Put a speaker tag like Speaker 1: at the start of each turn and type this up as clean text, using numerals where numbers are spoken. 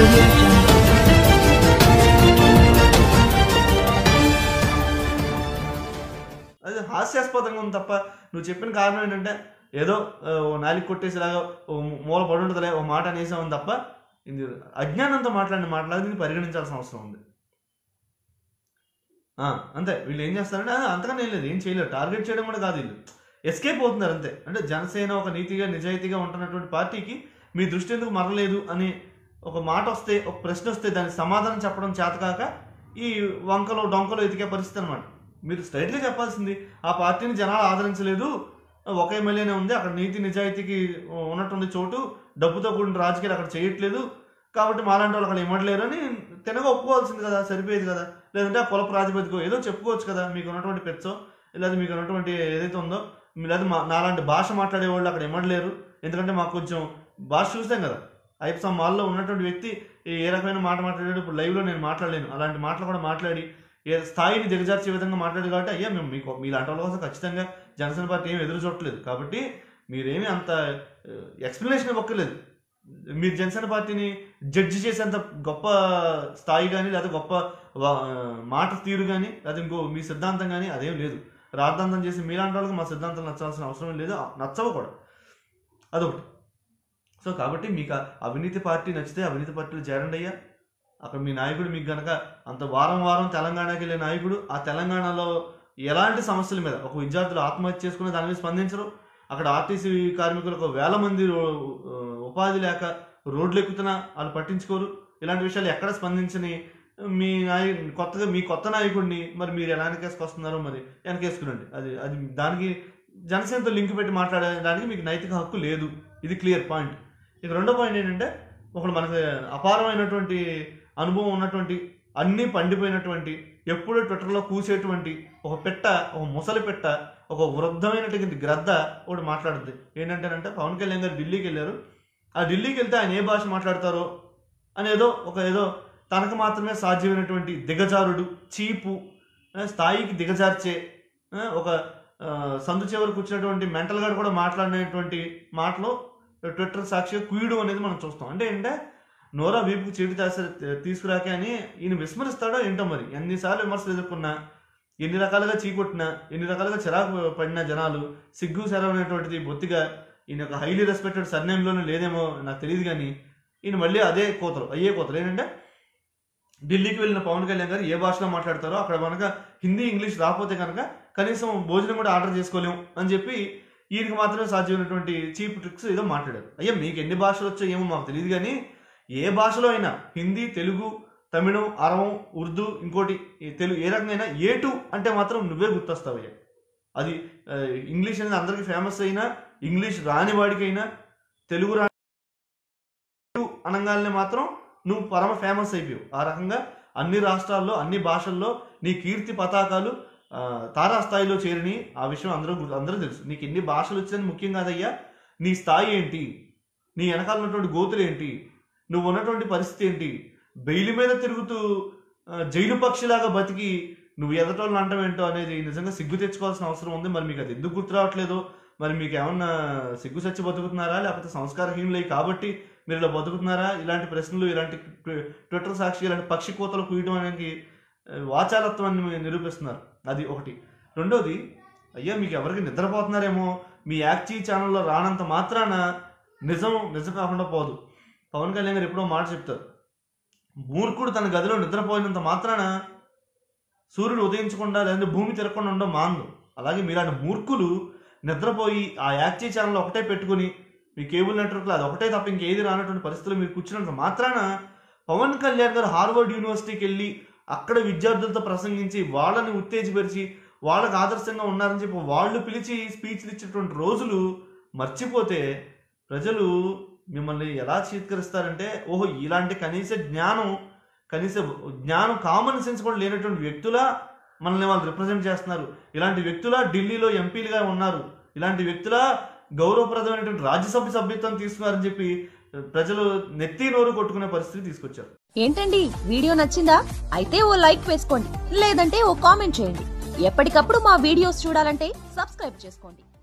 Speaker 1: Audio Jungle.
Speaker 2: అది హాస్యాస్పదంగా ఉంది తప్ప నువ్వు చెప్పిన కారణం ఏంటంటే ఏదో నాలుగు కొట్టేసేలాగా మూల పడి ఉంటుందిలే ఓ మాట అనేసామని తప్ప ఇది అజ్ఞానంతో మాట్లాడి పరిగణించాల్సిన అవసరం ఉంది. అంతే. వీళ్ళు ఏం చేస్తారంటే అంతకన్నా ఏం లేదు, ఏం చేయలేరు. టార్గెట్ చేయడం కూడా కాదు, వీళ్ళు ఎస్కేప్ అవుతున్నారు అంతే. అంటే జనసేన ఒక నీతిగా నిజాయితీగా ఉంటున్నటువంటి పార్టీకి మీ దృష్టి ఎందుకు మరలేదు అని ఒక మాట వస్తే, ఒక ప్రశ్న వస్తే దానికి సమాధానం చెప్పడం చేతకాక ఈ వంకలో డొంకలో ఎతికే పరిస్థితి అనమాట. మీరు స్ట్రైట్గా చెప్పాల్సింది ఆ పార్టీని జనాలు ఆదరించలేదు, ఒక ఎమ్మెల్యేనే ఉంది, అక్కడ నీతి నిజాయితీకి ఉన్నటువంటి చోటు డబ్బుతో కూడిన రాజకీయాలు అక్కడ చేయట్లేదు కాబట్టి మాలాంటి వాళ్ళు అక్కడ ఇవ్వట్లేరు అని తినగా ఒప్పుకోవాల్సింది కదా, సరిపోయేది కదా. లేదంటే ఆ కుల ప్రాతిపదికో ఏదో చెప్పుకోవచ్చు కదా, మీకు ఉన్నటువంటి పెచ్చో లేదా మీకు ఉన్నటువంటి ఏదైతే ఉందో, లేదా నాలాంటి భాష మాట్లాడే వాళ్ళు అక్కడ ఇవ్వట్లేరు ఎందుకంటే మాకు కొంచెం భాష చూసాం కదా. ఐప్సా మాల్లో ఉన్నటువంటి వ్యక్తి ఏ రకమైన మాట మాట్లాడాడు ఇప్పుడు లైవ్లో నేను మాట్లాడలేను, అలాంటి మాటలు కూడా మాట్లాడి ఏ స్థాయిని దిగజార్చే విధంగా మాట్లాడేది కాబట్టి అయ్యా మేము మీలాంటి వాళ్ళ కోసం ఖచ్చితంగా జనసేన పార్టీ ఏమి ఎదురు చూడట్లేదు కాబట్టి మీరేమీ అంత ఎక్స్ప్లెనేషన్ ఇవ్వక్కర్లేదు. మీరు జనసేన పార్టీని జడ్జి చేసేంత గొప్ప స్థాయి కానీ లేదా గొప్ప మాట తీరు కానీ లేదా ఇంకో మీ సిద్ధాంతం కానీ అదేం లేదు. రాద్ధాంతం చేసి మీలాంటి వాళ్ళకి మా సిద్ధాంతం నచ్చాల్సిన అవసరం లేదు, నచ్చవు కూడా, అదొకటి. సో కాబట్టి మీకు అవినీతి పార్టీ నచ్చితే అవినీతి పార్టీలు చేరండి అయ్యా. అక్కడ మీ నాయకుడు మీకు కనుక అంత వారం వారం తెలంగాణకి వెళ్ళే నాయకుడు ఆ తెలంగాణలో ఎలాంటి సమస్యల మీద ఒక విద్యార్థులు ఆత్మహత్య చేసుకునే దాని మీద స్పందించరు, అక్కడ ఆర్టీసీ కార్మికులకు 1000 మంది ఉపాధి లేక రోడ్లు ఎక్కుతున్నా వాళ్ళు పట్టించుకోరు, ఇలాంటి విషయాలు ఎక్కడ స్పందించని మీ మీ కొత్త నాయకుడిని మరి మీరు ఎలా వెనకేసుకొస్తున్నారో మరి వెనకేసుకునండి. అది దానికి జనసేనతో లింక్ పెట్టి మాట్లాడడానికి మీకు నైతిక హక్కు లేదు, ఇది క్లియర్ పాయింట్. ఇక రెండో పాయింట్ ఏంటంటే ఒకడు మనకు అపారమైనటువంటి అనుభవం ఉన్నటువంటి అన్నీ పండిపోయినటువంటి ఎప్పుడూ ట్విట్టర్లో కూసేటువంటి ఒక ముసలి పెట్ట ఒక వృద్ధమైనటువంటి గ్రద్ద ఒకటి మాట్లాడుద్ది. ఏంటంటేనంటే పవన్ కళ్యాణ్ గారు ఢిల్లీకి వెళ్ళారు, ఆ ఢిల్లీకి వెళ్తే ఆయన ఏ భాష మాట్లాడతారో అని ఏదో తనకు మాత్రమే సాధ్యమైనటువంటి దిగజారుడు చీపు స్థాయికి దిగజార్చే ఒక సందు చివరికి వచ్చినటువంటి మెంటల్ గార్డ్ కూడా మాట్లాడినటువంటి మాటలు ట్విట్టర్ సాక్షిగా కుయుడు అనేది మనం చూస్తాం. అంటే నోరా వీపుకు చీటి తీసుకురాకే అని ఈయన విస్మరిస్తాడో ఏంటో మరి. ఎన్నిసార్లు విమర్శలు ఎదుర్కొన్నా, ఎన్ని రకాలుగా చీకొట్టినా, ఎన్ని రకాలుగా చిరాకు పడిన జనాలు సిగ్గు శరం అనేటువంటిది బొత్తిగా ఈయన ఒక హైలీ రెస్పెక్టెడ్ సర్నేమ్లోనే లేదేమో నాకు తెలియదు కానీ ఈయన మళ్ళీ అయ్యే కోతలు ఏంటంటే ఢిల్లీకి వెళ్ళిన పవన్ కళ్యాణ్ గారు ఏ భాషలో మాట్లాడతారో అక్కడ కనుక హిందీ ఇంగ్లీష్ రాకపోతే కనుక కనీసం భోజనం కూడా ఆర్డర్ చేసుకోలేము అని చెప్పి ఈయనకి మాత్రమే సాధ్యమైనటువంటి చీప్ ట్రిక్స్ ఏదో మాట్లాడారు. అయ్యా మీకు ఎన్ని భాషలు వచ్చో ఏమో మాకు తెలియదు కానీ ఏ భాషలో అయినా హిందీ, తెలుగు, తమిళం, అరవం, ఉర్దూ, ఇంకోటి తెలుగు ఏ రకంగా A2 అంటే మాత్రం నువ్వే గుర్తొస్తావు అయ్యా. అది ఇంగ్లీష్ అనేది అందరికీ ఫేమస్ అయినా ఇంగ్లీష్ రాని వాడికైనా తెలుగు అనగానే మాత్రం నువ్వు పరమ ఫేమస్ అయిపోయావు. ఆ రకంగా అన్ని రాష్ట్రాల్లో అన్ని భాషల్లో నీ కీర్తి పతాకాలు తారాస్థాయిలో చేరిని. ఆ విషయం అందరూ తెలుసు. నీకు ఎన్ని భాషలు వచ్చాయని ముఖ్యం కాదయ్యా, నీ స్థాయి ఏంటి, నీ వెనకాల ఉన్నటువంటి గోతులు ఏంటి, నువ్వు ఉన్నటువంటి పరిస్థితి ఏంటి, బెయిలి మీద తిరుగుతూ జైలు పక్షిలాగా బతికి నువ్వు ఎదటోళ్ళని అంటాం ఏంటో అనేది నిజంగా సిగ్గు తెచ్చుకోవాల్సిన అవసరం ఉంది. మరి మీకు అది ఎందుకు గుర్తు రావట్లేదు, మరి మీకు ఏమన్నా సిగ్గు సచ్చి బతుకుతున్నారా లేకపోతే సంస్కారహీనులై కాబట్టి మీరు ఇలా బతుకుతున్నారా? ఇలాంటి ప్రశ్నలు, ఇలాంటి ట్విట్టర్ సాక్షి ఇలాంటి పక్షి కోతలు కుయ్యడం అనేది వాచాలత్వాన్ని నిరూపిస్తున్నారు. అది ఒకటి. రెండోది, అయ్యా మీకు ఎవరికి నిద్రపోతున్నారేమో, మీ యాక్చీ ఛానల్లో రానంత మాత్రాన నిజం కాకుండా పోదు. పవన్ కళ్యాణ్ గారు ఎప్పుడో మాట చెప్తారు, మూర్ఖుడు తన గదిలో నిద్రపోయినంత మాత్రాన సూర్యుడు ఉదయించకుండా లేదంటే భూమి తిరగకుండా ఉండడం మాందు. అలాగే మీలాంటి మూర్ఖులు నిద్రపోయి ఆ యాక్చీ ఛానల్ ఒకటే పెట్టుకుని మీ కేబుల్ నెట్వర్క్లో అది ఒకటే తప్ప ఇంకేది రానటువంటి పరిస్థితులు మీరు కూర్చున్నంత మాత్రాన పవన్ కళ్యాణ్ గారు హార్వర్డ్ యూనివర్సిటీకి వెళ్ళి అక్కడ విద్యార్థులతో ప్రసంగించి వాళ్ళని ఉత్తేజపరిచి వాళ్ళకి ఆదర్శంగా ఉన్నారని చెప్పి వాళ్ళు పిలిచి స్పీచ్లు ఇచ్చేటువంటి రోజులు మర్చిపోతే ప్రజలు మిమ్మల్ని ఎలా చీత్కరిస్తారంటే, ఓహో ఇలాంటి కనీస జ్ఞానం కామన్ సెన్స్ కూడా లేనటువంటి వ్యక్తులా మనల్ని వాళ్ళు రిప్రజెంట్ చేస్తున్నారు, ఇలాంటి వ్యక్తులా ఢిల్లీలో ఎంపీలుగా ఉన్నారు, ఇలాంటి వ్యక్తులా గౌరవప్రదమైనటువంటి రాజ్యసభ సభ్యత్వం తీసుకున్నారని చెప్పి ప్రజలు నెత్తి నోరు కొట్టుకునే పరిస్థితి తీసుకొచ్చారు.
Speaker 3: ఏంటండి వీడియో నచ్చిందా? అయితే ఓ లైక్ వేసుకోండి, లేదంటే ఓ కామెంట్ చేయండి. ఎప్పటికప్పుడు మా వీడియోస్ చూడాలంటే సబ్స్క్రైబ్ చేసుకోండి.